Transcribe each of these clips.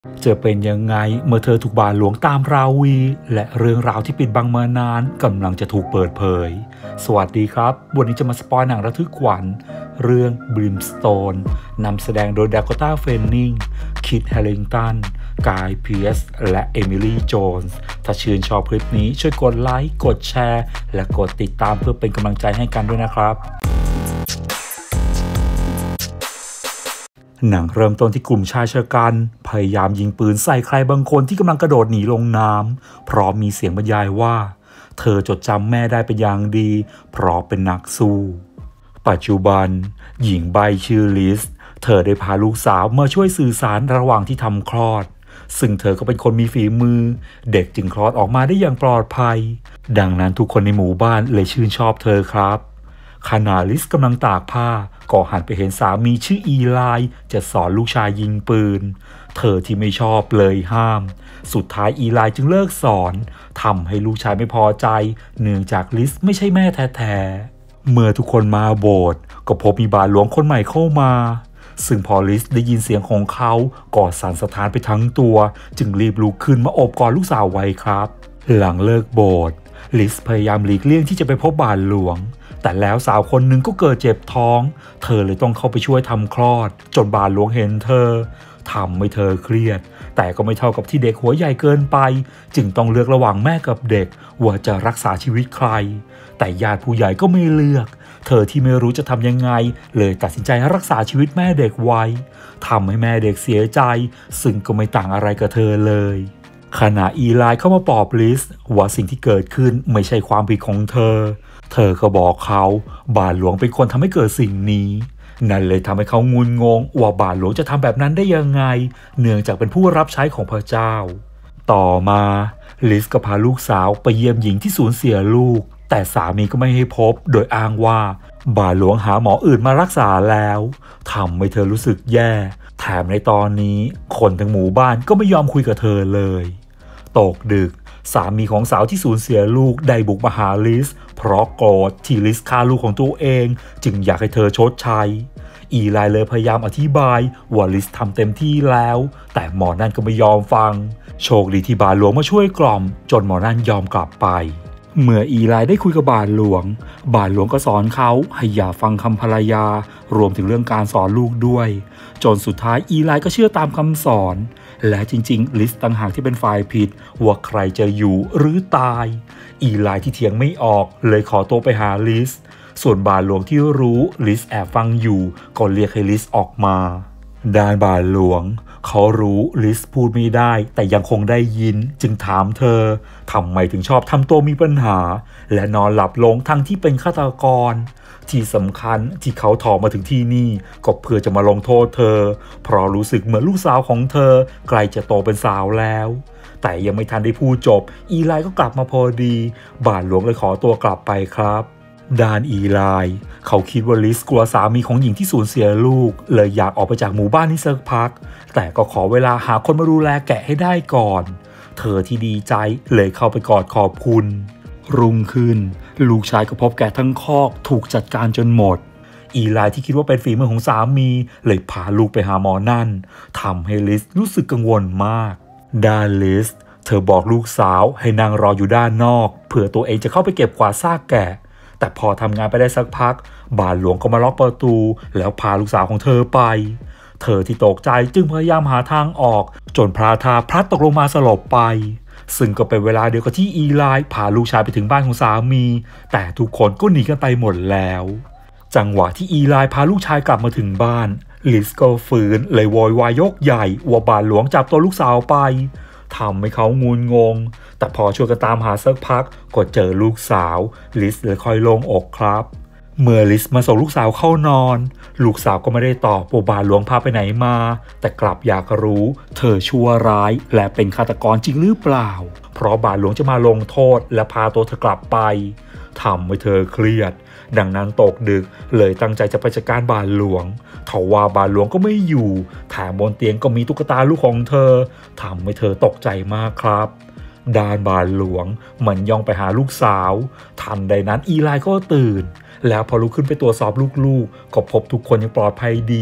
จะเป็นยังไงเมื่อเธอถูกบาทหลวงตามราวีและเรื่องราวที่ปิดบังมานานกำลังจะถูกเปิดเผยสวัสดีครับวันนี้จะมาสปอยหนังระทึกขวัญเรื่อง Brimstone นำแสดงโดยดาโคต้า เฟนนิงคิท แฮริงตันกาย เพียร์สและเอมิลี่ โจนส์ถ้าชื่นชอบคลิปนี้ช่วยกดไลค์กดแชร์และกดติดตามเพื่อเป็นกำลังใจให้กันด้วยนะครับหนังเริ่มต้นที่กลุ่มชายชะกันพยายามยิงปืนใส่ใครบางคนที่กำลังกระโดดหนีลงน้ำพร้อมมีเสียงบรรยายว่าเธอจดจำแม่ได้เป็นอย่างดีเพราะเป็นนักสู้ปัจจุบันหญิงใบชื่อลิสเธอได้พาลูกสาวมาช่วยสื่อสารระหว่างที่ทำคลอดซึ่งเธอก็เป็นคนมีฝีมือเด็กจึงคลอดออกมาได้อย่างปลอดภัยดังนั้นทุกคนในหมู่บ้านเลยชื่นชอบเธอครับขณะลิสกำลังตากผ้าก็หันไปเห็นสามีชื่ออีไลจะสอนลูกชายยิงปืนเธอที่ไม่ชอบเลยห้ามสุดท้ายอีไลจึงเลิกสอนทำให้ลูกชายไม่พอใจเนื่องจากลิสไม่ใช่แม่แท้ๆเมื่อทุกคนมาโบสถ์ก็พบมีบาทหลวงคนใหม่เข้ามาซึ่งพอลิสได้ยินเสียงของเขาก็สั่นสะท้านไปทั้งตัวจึงรีบลุกขึ้นมาโอบกอดลูกสาวไว้ครับหลังเลิกโบสถ์ลิสพยายามหลีกเลี่ยงที่จะไปพบบาทหลวงแต่แล้วสาวคนหนึ่งก็เกิดเจ็บท้องเธอเลยต้องเข้าไปช่วยทำคลอดจนบาทหลวงเห็นเธอทำให้เธอเครียดแต่ก็ไม่เท่ากับที่เด็กหัวใหญ่เกินไปจึงต้องเลือกระหว่างแม่กับเด็กว่าจะรักษาชีวิตใครแต่ญาติผู้ใหญ่ก็ไม่เลือกเธอที่ไม่รู้จะทำยังไงเลยตัดสินใจรักษาชีวิตแม่เด็กไว้ทำให้แม่เด็กเสียใจซึ่งก็ไม่ต่างอะไรกับเธอเลยขณะอีไลเข้ามาปลอบลิสว่าสิ่งที่เกิดขึ้นไม่ใช่ความผิดของเธอก็บอกเขาบาทหลวงเป็นคนทำให้เกิดสิ่งนี้นั่นเลยทำให้เขางุนงงว่าบาทหลวงจะทำแบบนั้นได้ยังไงเนื่องจากเป็นผู้รับใช้ของพระเจ้าต่อมาลิสก็พาลูกสาวไปเยี่ยมหญิงที่สูญเสียลูกแต่สามีก็ไม่ให้พบโดยอ้างว่าบาทหลวงหาหมออื่นมารักษาแล้วทำให้เธอรู้สึกแย่แถมในตอนนี้คนทั้งหมู่บ้านก็ไม่ยอมคุยกับเธอเลยตกดึกสามีของสาวที่สูญเสียลูกได้บุกมาหาลิสเพราะโกรธที่ลิสฆ่าลูกของตัวเองจึงอยากให้เธอชดใช้อีไลเลยพยายามอธิบายว่าลิสทำเต็มที่แล้วแต่หมอนั่นก็ไม่ยอมฟังโชคดีที่บาทหลวงมาช่วยกล่อมจนหมอนั่นยอมกลับไปเมื่ออีไลได้คุยกับบาทหลวงก็สอนเขาให้อย่าฟังคำภรรยารวมถึงเรื่องการสอนลูกด้วยจนสุดท้ายอีไลก็เชื่อตามคำสอนและจริงๆลิสต่างหากที่เป็นฝ่ายผิดว่าใครจะอยู่หรือตายอีไลที่เถียงไม่ออกเลยขอตัวไปหาลิสส่วนบาทหลวงที่รู้ลิสแอบฟังอยู่ก็เรียกให้ลิสออกมาด้านบาทหลวงเขารู้ลิสพูดไม่ได้แต่ยังคงได้ยินจึงถามเธอทำไมถึงชอบทำตัวมีปัญหาและนอนหลับลงทั้งที่เป็นฆาตกรที่สำคัญที่เขาถอมาถึงที่นี่ก็เพื่อจะมาลงโทษเธอเพราะรู้สึกเหมือนลูกสาวของเธอใกล้จะโตเป็นสาวแล้วแต่ยังไม่ทันได้พูดจบอีไลก็กลับมาพอดีบาทหลวงเลยขอตัวกลับไปครับด้านอีไลเขาคิดว่าลิสกลัวสามีของหญิงที่สูญเสียลูกเลยอยากออกไปจากหมู่บ้านนี้สักพักแต่ก็ขอเวลาหาคนมาดูแลแกะให้ได้ก่อนเธอที่ดีใจเลยเข้าไปกอดขอบคุณรุ่งขึ้นลูกชายก็พบแกะทั้งคอกถูกจัดการจนหมดอีไลที่คิดว่าเป็นฝีมือของสามีเลยพาลูกไปหาหมอนั่นทำให้ลิสรู้สึกกังวลมากด้านลิสเธอบอกลูกสาวให้นั่งรออยู่ด้านนอกเผื่อตัวเองจะเข้าไปเก็บกวาดซากแกะแต่พอทำงานไปได้สักพักบาทหลวงก็มาล็อกประตูแล้วพาลูกสาวของเธอไปเธอที่ตกใจจึงพยายามหาทางออกจนพระธาพลัดตกลงมาสลบไปซึ่งก็เป็นเวลาเดียวกับที่อีไลพาลูกชายไปถึงบ้านของสามีแต่ทุกคนก็หนีกันไปหมดแล้วจังหวะที่อีไลพาลูกชายกลับมาถึงบ้านลิสก็ฟื้นเลยโวยวายยกใหญ่ว่าบาทหลวงจับตัวลูกสาวไปทำให้เขางุนงงแต่พอช่วยกันตามหาสักพักก็เจอลูกสาวลิสเลยค่อยโล่งอกครับเมื่อลิสมาส่งลูกสาวเข้านอนลูกสาวก็ไม่ได้ตอบว่าบาทหลวงพาไปไหนมาแต่กลับอยากรู้เธอชั่วร้ายและเป็นฆาตกรจริงหรือเปล่าเพราะบาทหลวงจะมาลงโทษและพาตัวเธอกลับไปทำให้เธอเครียดดังนั้นตกดึกเลยตั้งใจจะไปจัดการบาทหลวงทว่าบาทหลวงก็ไม่อยู่แถมบนเตียงก็มีตุ๊กตาลูกของเธอทำให้เธอตกใจมากครับด้านบาทหลวงมันย่องไปหาลูกสาวทันใดนั้นอีไลก็ตื่นแล้วพอลุกขึ้นไปตรวจสอบลูกๆก็พบทุกคนยังปลอดภัยดี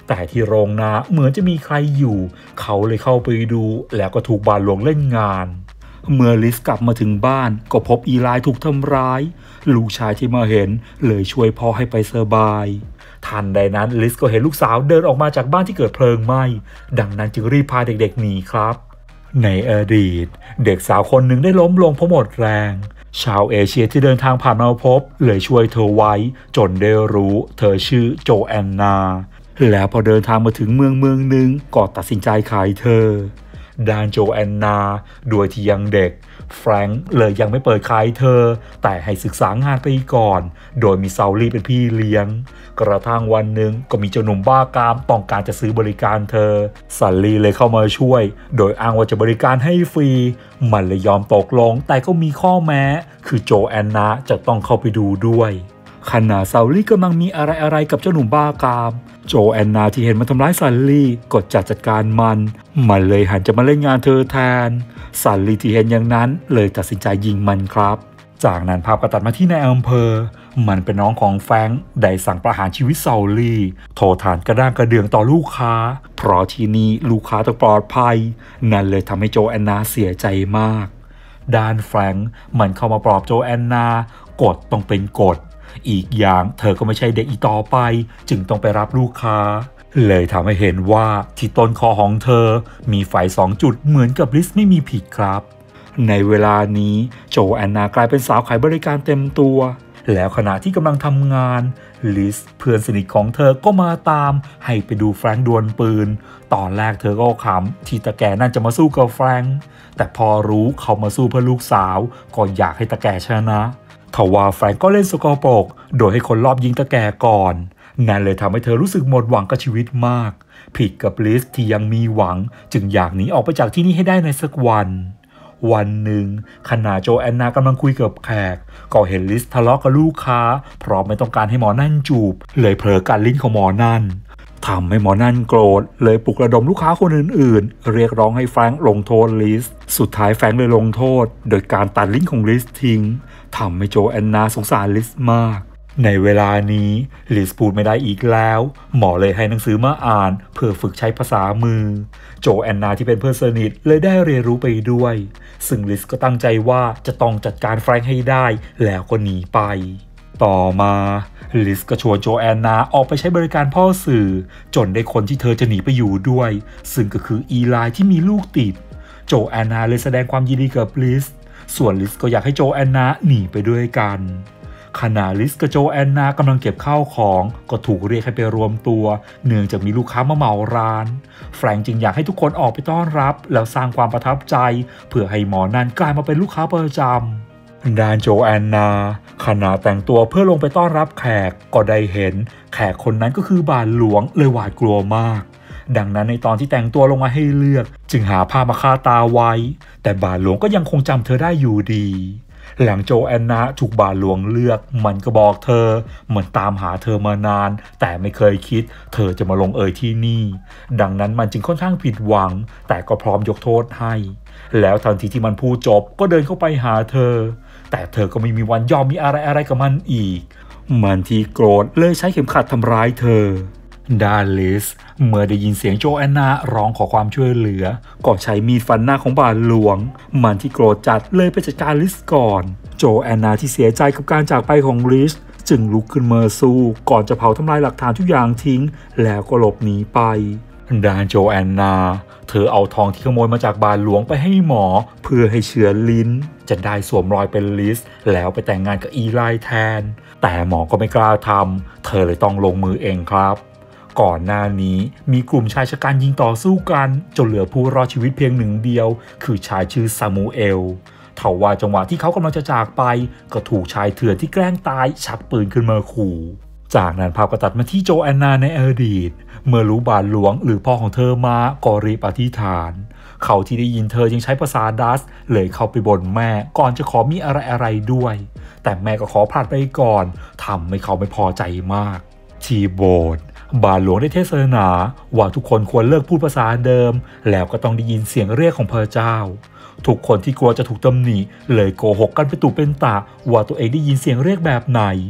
แต่ที่โรงนาเหมือนจะมีใครอยู่เขาเลยเข้าไปดูแล้วก็ถูกบาทหลวงเล่นงานเมื่อลิสกลับมาถึงบ้านก็พบอีไลถูกทำร้ายลูกชายที่มาเห็นเลยช่วยพ่อให้ไปสบายทันใดนั้นลิสก็เห็นลูกสาวเดินออกมาจากบ้านที่เกิดเพลิงไหม้ดังนั้นจึงรีบพาเด็กๆหนีครับในอดีตเด็กสาวคนหนึ่งได้ล้มลงเพราะหมดแรงชาวเอเชียที่เดินทางผ่านมาพบเลยช่วยเธอไว้จนได้รู้เธอชื่อโจแอนนาแล้วพอเดินทางมาถึงเมืองหนึ่งก็ตัดสินใจขายเธอด้านโจแอนนาด้วยที่ยังเด็กแฟรงค์เลยยังไม่เปิดขายเธอแต่ให้ศึกษางานไปก่อนโดยมีซาลี่เป็นพี่เลี้ยงกระทั่งวันหนึ่งก็มีเจ้าหนุ่มบ้ากามต้องการจะซื้อบริการเธอซัลลี่เลยเข้ามาช่วยโดยอ้างว่าจะบริการให้ฟรีมันเลยยอมตกลงแต่ก็มีข้อแม้คือโจแอนนาจะต้องเข้าไปดูด้วยขณะซาลี่กำลังมีอะไรกับเจ้าหนุ่มบ้ากามโจแอนนาที่เห็นมันทำร้ายซัลลี่ก็จัดการมันเลยหันจะมาเล่นงานเธอแทนซัลลี่ที่เห็นอย่างนั้นเลยตัดสินใจยิงมันครับจากนั้นภาพก็ตัดมาที่ในอำเภอมันเป็นน้องของแฟรงค์ได้สั่งประหารชีวิตซาลี่โทษฐานกระด้างกระเดืองต่อลูกค้าเพราะที่นี่ลูกค้าต้องปลอดภัยนั่นเลยทำให้โจแอนนาเสียใจมากด้านแฟรงค์มันเข้ามาปลอบโจแอนนากฎต้องเป็นกฎอีกอย่างเธอก็ไม่ใช่เด็กอีกต่อไปจึงต้องไปรับลูกค้าเลยทำให้เห็นว่าที่ต้นคอของเธอมีไฝ2 จุดเหมือนกับลิสไม่มีผิดครับในเวลานี้โจแอนนากลายเป็นสาวขายบริการเต็มตัวแล้วขณะที่กำลังทำงานลิสเพื่อนสนิทของเธอก็มาตามให้ไปดูแฟรงค์ดวลปืนตอนแรกเธอก็ขำที่ตาแก่นั่นจะมาสู้กับแฟรงค์แต่พอรู้เขามาสู้เพื่อลูกสาวก็อยากให้ตาแก่ชนะทว่าแฟรงค์ก็เล่นสกปรกโดยให้คนรอบยิงตาแก่ก่อนนั่นเลยทำให้เธอรู้สึกหมดหวังกับชีวิตมากผิดกับลิสที่ยังมีหวังจึงอยากหนีออกไปจากที่นี่ให้ได้ในสักวันหนึ่งขณะโจแอนนากำลังคุยกับแขกก็เห็นลิสทะเลาะกับลูกค้าเพราะไม่ต้องการให้หมอนั่นจูบเลยเผลอกัดลิ้นของหมอนั่นทำให้หมอนั่นโกรธเลยปลุกระดมลูกค้าคนอื่นๆเรียกร้องให้แฟรงค์ลงโทษลิสสุดท้ายแฟรงค์เลยลงโทษโดยการตัดลิ้นของลิสทิ้งทำให้โจแอนนาสงสารลิสมากในเวลานี้ลิสพูดไม่ได้อีกแล้วหมอเลยให้หนังสือมาอ่านเพื่อฝึกใช้ภาษามือโจแอนนาที่เป็นเพื่อนสนิทเลยได้เรียนรู้ไปด้วยซึ่งลิสก็ตั้งใจว่าจะต้องจัดการแฟรงค์ให้ได้แล้วก็หนีไปต่อมาลิสก็ชวนโจแอนนาออกไปใช้บริการพ่อสื่อจนได้คนที่เธอจะหนีไปอยู่ด้วยซึ่งก็คืออีไลที่มีลูกติดโจแอนนาเลยแสดงความยินดีกับลิสส่วนลิสก็อยากให้โจแอนนาหนีไปด้วยกันขณะลิสกับโจแอนนากำลังเก็บข้าวของก็ถูกเรียกให้ไปรวมตัวเนื่องจากมีลูกค้ามาเหมาร้านแฟรงค์จึงอยากให้ทุกคนออกไปต้อนรับแล้วสร้างความประทับใจเพื่อให้หมอนั่นกลายมาเป็นลูกค้าประจำด้านโจแอนนาขณะแต่งตัวเพื่อลงไปต้อนรับแขกก็ได้เห็นแขกคนนั้นก็คือบาทหลวงเลยหวาดกลัวมากดังนั้นในตอนที่แต่งตัวลงมาให้เลือกจึงหาผ้ามาคาตาไว้แต่บาทหลวงก็ยังคงจำเธอได้อยู่ดีหลังโจแอนนาถูกบาทหลวงเลือกมันก็บอกเธอเหมือนตามหาเธอมานานแต่ไม่เคยคิดเธอจะมาลงเอยที่นี่ดังนั้นมันจึงค่อนข้างผิดหวังแต่ก็พร้อมยกโทษให้แล้วทันทีที่มันพูดจบก็เดินเข้าไปหาเธอแต่เธอก็ไม่มีวันยอมมีอะไรกับมันอีกมันที่โกรธเลยใช้เข็มขัดทำร้ายเธอด้านลิสเมื่อได้ยินเสียงโจแอนนาร้องขอความช่วยเหลือก็ใช้มีดฟันหน้าของบาทหลวงมันที่โกรธจัดเลยไปจัดการลิสก่อนโจแอนนาที่เสียใจกับการจากไปของลิสจึงลุกขึ้นมาสู้ก่อนจะเผาทำลายหลักฐานทุกอย่างทิ้งแล้วก็หลบหนีไปด้านโจแอนนาเธอเอาทองที่ขโมยมาจากบาทหลวงไปให้หมอเพื่อให้เชื้อลิ้นจะได้สวมรอยเป็นลิสแล้วไปแต่งงานกับอีไลแทนแต่หมอก็ไม่กล้าทำเธอเลยต้องลงมือเองครับก่อนหน้านี้มีกลุ่มชายชะกันยิงต่อสู้กันจนเหลือผู้รอดชีวิตเพียงหนึ่งเดียวคือชายชื่อซามูเอลทว่าจังหวะที่เขากำลังจะจากไปก็ถูกชายเถื่อนที่แกล้งตายชักปืนขึ้นมาขู่จากนั้นภาพก็ตัดมาที่โจแอนนาในอดีตเมื่อรู้บาทหลวงหรือพ่อของเธอมาก็รีบอธิษฐานเขาที่ได้ยินเธอยังใช้ภาษาดัชเลยเข้าไปบ่นแม่ก่อนจะขอมีอะไรด้วยแต่แม่ก็ขอพลาดไปก่อนทำให้เขาไม่พอใจมากที่โบสถ์บาทหลวงได้เทศนาว่าทุกคนควรเลิกพูดภาษาเดิมแล้วก็ต้องได้ยินเสียงเรียกของพระเจ้าทุกคนที่กลัวจะถูกตำหนิเลยโกหกกันเป็นตุเป็นตะว่าตัวเองได้ยินเสียงเรียกแบบไหน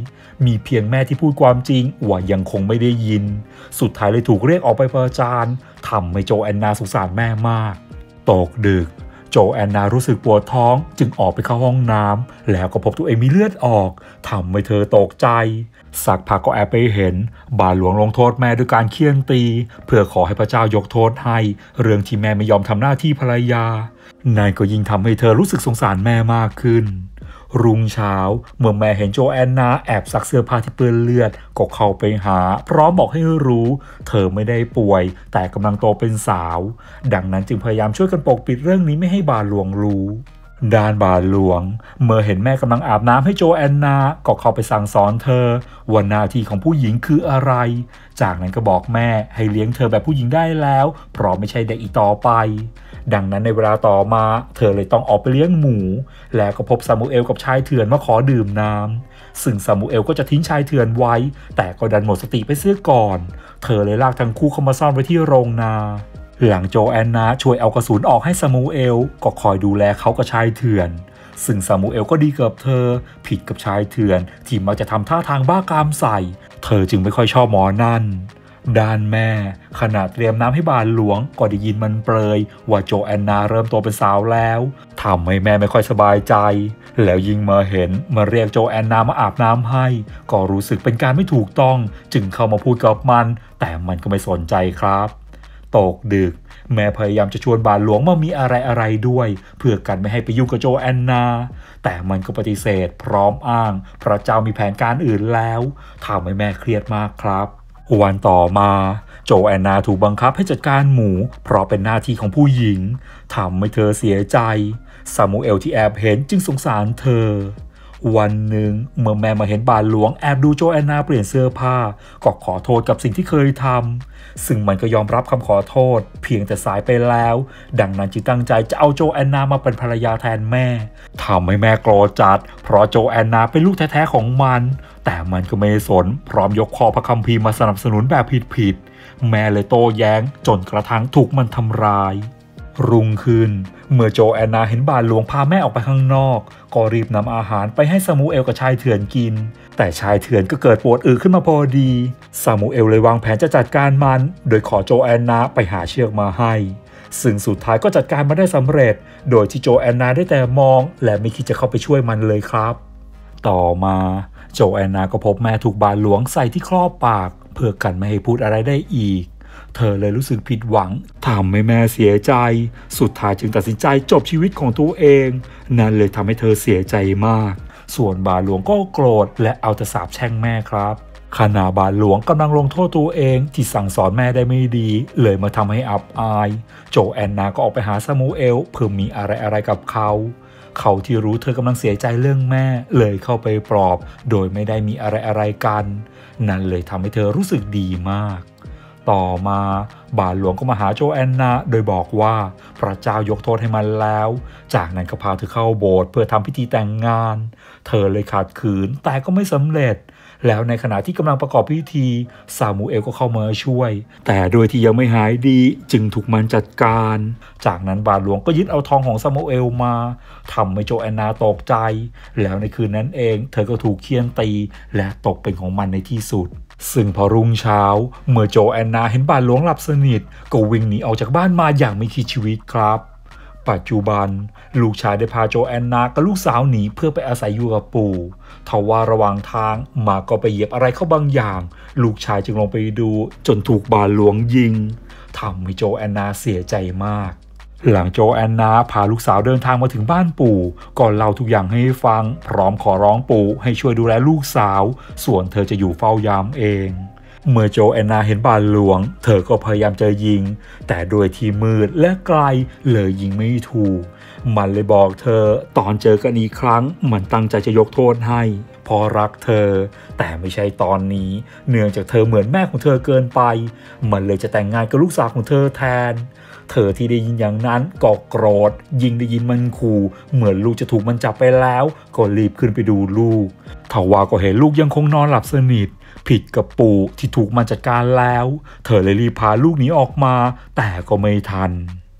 มีเพียงแม่ที่พูดความจริงว่ายังคงไม่ได้ยินสุดท้ายเลยถูกเรียกออกไปประจานทำให้โจแอนนาสงสารแม่มากตกดึกโจแอนนารู้สึกปวดท้องจึงออกไปเข้าห้องน้ำแล้วก็พบตัวเองมีเลือดออกทำให้เธอตกใจสักพักก็แอบไปเห็นบาทหลวงลงโทษแม่ด้วยการเฆี่ยนตีเพื่อขอให้พระเจ้ายกโทษให้เรื่องที่แม่ไม่ยอมทำหน้าที่ภรรยานายก็ยิ่งทำให้เธอรู้สึกสงสารแม่มากขึ้นรุ่งเช้าเมื่อแม่เห็นโจแอนนาแอบซักเสื้อผ้าที่เปื้อนเลือดก็เข้าไปหาพร้อมบอกให้รู้เธอไม่ได้ป่วยแต่กำลังโตเป็นสาวดังนั้นจึงพยายามช่วยกันปกปิดเรื่องนี้ไม่ให้บาทหลวงรู้ด้านบาทหลวงเมื่อเห็นแม่กำลังอาบน้ำให้โจแอนนาก็เข้าไปสั่งสอนเธอว่าหน้าที่ของผู้หญิงคืออะไรจากนั้นก็บอกแม่ให้เลี้ยงเธอแบบผู้หญิงได้แล้วเพราะไม่ใช่เด็กอีกต่อไปดังนั้นในเวลาต่อมาเธอเลยต้องออกไปเลี้ยงหมูแล้วก็พบซามูเอลกับชายเถื่อนมาขอดื่มน้ำซึ่งซามูเอลก็จะทิ้งชายเถื่อนไว้แต่ก็ดันหมดสติไปเสียก่อนเธอเลยลากทั้งคู่เข้ามาซ่อนไว้ที่โรงนาหลังโจแอนนาช่วยเอากระสุนออกให้ซามูเอลก็คอยดูแลเขากับชายเถื่อนซึ่งซามูเอลก็ดีกับเธอผิดกับชายเถื่อนที่มักจะทำท่าทางบ้ากามใส่เธอจึงไม่ค่อยชอบหมอนั่นด้านแม่ขณะเตรียมน้ำให้บาทหลวงก็ได้ยินมันเปรยว่าโจแอนนาเริ่มโตเป็นสาวแล้วทำให้แม่ไม่ค่อยสบายใจแล้วยิ่งมาเห็นมาเรียกโจแอนนามาอาบน้ำให้ก็รู้สึกเป็นการไม่ถูกต้องจึงเข้ามาพูดกับมันแต่มันก็ไม่สนใจครับตกดึกแม่พยายามจะชวนบาทหลวงมามีอะไรด้วยเพื่อกันไม่ให้ไปยุ่งกับโจแอนนาแต่มันก็ปฏิเสธพร้อมอ้างพระเจ้ามีแผนการอื่นแล้วทำให้แม่เครียดมากครับวันต่อมาโจแอนนาถูกบังคับให้จัดการหมูเพราะเป็นหน้าที่ของผู้หญิงทำให้เธอเสียใจซามูเอลที่แอบเห็นจึงสงสารเธอวันหนึ่งเมื่อแม่มาเห็นบาทหลวงแอบดูโจแอนนาเปลี่ยนเสื้อผ้าก็ขอโทษกับสิ่งที่เคยทำซึ่งมันก็ยอมรับคำขอโทษเพียงแต่สายไปแล้วดังนั้นจึงตั้งใจจะเอาโจแอนนามาเป็นภรรยาแทนแม่ทำให้แม่โกรธจัดเพราะโจแอนนาเป็นลูกแท้ๆของมันแต่มันก็ไม่สนพร้อมยกข้อพระคัมภีร์มาสนับสนุนแบบผิดๆแม่เลยโต้แย้งจนกระทั่งถูกมันทำร้ายรุ่งขึ้นเมื่อโจแอนนาเห็นบาทหลวงพาแม่ออกไปข้างนอกก็รีบนำอาหารไปให้ซามูเอลกับชายเถื่อนกินแต่ชายเถื่อนก็เกิดปวดอึขึ้นมาพอดีซามูเอลเลยวางแผนจะจัดการมันโดยขอโจแอนนาไปหาเชือกมาให้ซึ่งสุดท้ายก็จัดการมาได้สำเร็จโดยที่โจแอนนาได้แต่มองและไม่คิดจะเข้าไปช่วยมันเลยครับต่อมาโจแอนนาก็พบแม่ถูกบาทหลวงใส่ที่ครอบปากเพื่อกันไม่ให้พูดอะไรได้อีกเธอเลยรู้สึกผิดหวังทำให้แม่เสียใจสุดท้ายจึงตัดสินใจจบชีวิตของตัวเองนั่นเลยทำให้เธอเสียใจมากส่วนบาทหลวงก็โกรธและเอาแต่สาปแช่งแม่ครับขณะบาทหลวงกำลังลงโทษตัวเองที่สั่งสอนแม่ได้ไม่ดีเลยมาทำให้อับอายโจแอนนาก็ออกไปหาซามูเอลเพื่อมีอะไรกับเขาที่รู้เธอกำลังเสียใจเรื่องแม่เลยเข้าไปปลอบโดยไม่ได้มีอะไรกันนั่นเลยทำให้เธอรู้สึกดีมากต่อมาบาทหลวงก็มาหาโจแอนนาโดยบอกว่าพระเจ้ายกโทษให้มันแล้วจากนั้นก็พาเธอเข้าโบสถ์เพื่อทำพิธีแต่งงานเธอเลยขัดขืนแต่ก็ไม่สำเร็จแล้วในขณะที่กำลังประกอบพิธีซามูเอลก็เข้ามาช่วยแต่โดยที่ยังไม่หายดีจึงถูกมันจัดการจากนั้นบาทหลวงก็ยึดเอาทองของซามูเอลมาทำให้โจแอนนาตกใจแล้วในคืนนั้นเองเธอก็ถูกเฆี่ยนตีและตกเป็นของมันในที่สุดซึ่งพอรุ่งเช้าเมื่อโจแอนนาเห็นบาทหลวงหลับสนิทก็วิ่งหนีออกจากบ้านมาอย่างไม่คิดชีวิตครับปัจจุบันลูกชายได้พาโจแอนนากับลูกสาวหนีเพื่อไปอาศัยอยู่กับปู่ทว่าระหว่างทางมาก็ไปเหยียบอะไรเข้าบางอย่างลูกชายจึงลงไปดูจนถูกบาทหลวงยิงทำให้โจแอนนาเสียใจมากหลังโจแอนนาพาลูกสาวเดินทางมาถึงบ้านปู่ก่อนเล่าทุกอย่างให้ฟังพร้อมขอร้องปู่ให้ช่วยดูแลลูกสาวส่วนเธอจะอยู่เฝ้ายามเองเมื่อโจแอนนาเห็นบาทหลวงเธอก็พยายามจะยิงแต่ด้วยที่มืดและไกลเลยยิงไม่ถูกมันเลยบอกเธอตอนเจอกันอีกครั้งมันตั้งใจจะยกโทษให้พอรักเธอแต่ไม่ใช่ตอนนี้เนื่องจากเธอเหมือนแม่ของเธอเกินไปมันเลยจะแต่งงานกับลูกสาวของเธอแทนเธอที่ได้ยินอย่างนั้นก็โกรธยิ่งได้ยินมันขู่เหมือนลูกจะถูกมันจับไปแล้วก็รีบขึ้นไปดูลูกทว่าก็เห็นลูกยังคงนอนหลับสนิทผิดกับปู่ที่ถูกมันจัดการแล้วเธอเลยรีบพาลูกหนีออกมาแต่ก็ไม่ทัน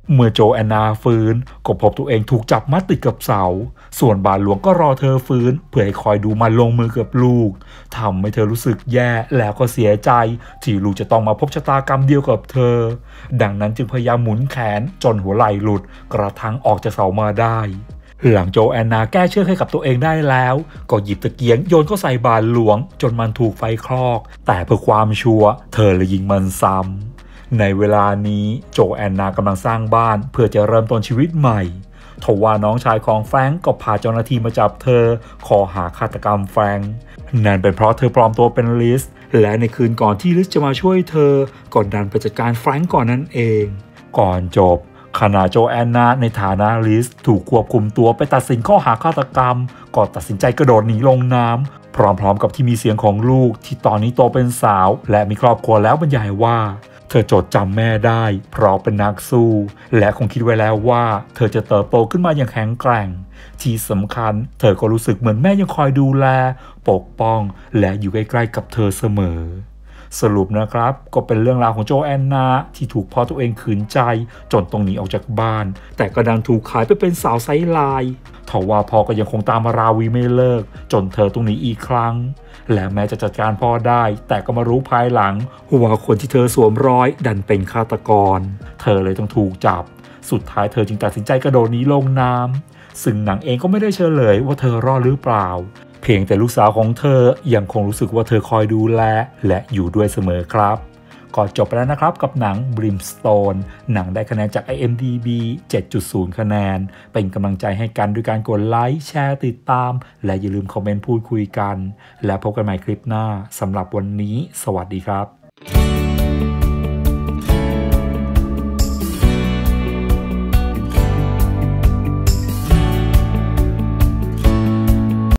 เมื่อโจแอนนาฟื้นก็พบตัวเองถูกจับมัดติดกับเสาส่วนบาทหลวงก็รอเธอฟื้นเพื่อให้คอยดูมันลงมือกับลูกทำให้เธอรู้สึกแย่แล้วก็เสียใจที่ลูกจะต้องมาพบชะตากรรมเดียวกับเธอดังนั้นจึงพยายามหมุนแขนจนหัวไหล่หลุดกระทั่งออกจากเสามาได้หลังโจแอนนาแก้เชือกให้กับตัวเองได้แล้วก็หยิบตะเกียงโยนเข้าใส่บาทหลวงจนมันถูกไฟคลอกแต่เพื่อความชัวร์เธอเลยยิงมันซ้ำในเวลานี้โจแอนนากำลังสร้างบ้านเพื่อจะเริ่มต้นชีวิตใหม่ทว่าน้องชายของแฟรงก์ก็พาเจ้าหน้าที่มาจับเธอขอหาฆาตกรรมแฟรงก์นั่นเป็นเพราะเธอปลอมตัวเป็นลิสและในคืนก่อนที่ลิสจะมาช่วยเธอก็ดันไปจัดการแฟรงก์ก่อนนั่นเองก่อนจบขณะโจแอนนาในฐานะลิสถูกควบคุมตัวไปตัดสินข้อหาฆาตกรรมก็ตัดสินใจกระโดดหนีลงน้ำพร้อมๆกับที่มีเสียงของลูกที่ตอนนี้โตเป็นสาวและมีครอบครัวแล้วบรรยายว่าเธอจดจำแม่ได้เพราะเป็นนักสู้และคงคิดไว้แล้วว่าเธอจะเติบโตขึ้นมาอย่างแข็งแกร่งที่สำคัญเธอก็รู้สึกเหมือนแม่ยังคอยดูแลปกป้องและอยู่ใกล้ๆกับเธอเสมอสรุปนะครับก็เป็นเรื่องราวของโจแอนนาที่ถูกพ่อตัวเองขืนใจจนต้องหนีออกจากบ้านแต่ก็ดันถูกขายไปเป็นสาวไซส์ไลน์ทว่าพ่อก็ยังคงตามมาราวีไม่เลิกจนเธอต้องหนีอีกครั้งและแม้จะจัดการพ่อได้แต่ก็มารู้ภายหลังว่าคนที่เธอสวมรอยดันเป็นฆาตกรเธอเลยต้องถูกจับสุดท้ายเธอจึงตัดสินใจกระโดดหนีลงน้ำซึ่งหนังเองก็ไม่ได้เฉลยว่าเธอรอดหรือเปล่าเพียงแต่ลูกสาวของเธอยังคงรู้สึกว่าเธอคอยดูแลและอยู่ด้วยเสมอครับก็จบไปแล้วนะครับกับหนัง Brimstone หนังได้คะแนนจาก IMDb 7.0 คะแนนเป็นกำลังใจให้กันด้วยการกดไลค์แชร์ติดตามและอย่าลืมคอมเมนต์พูดคุยกันและพบกันใหม่คลิปหน้าสำหรับวันนี้สวัสดีครับ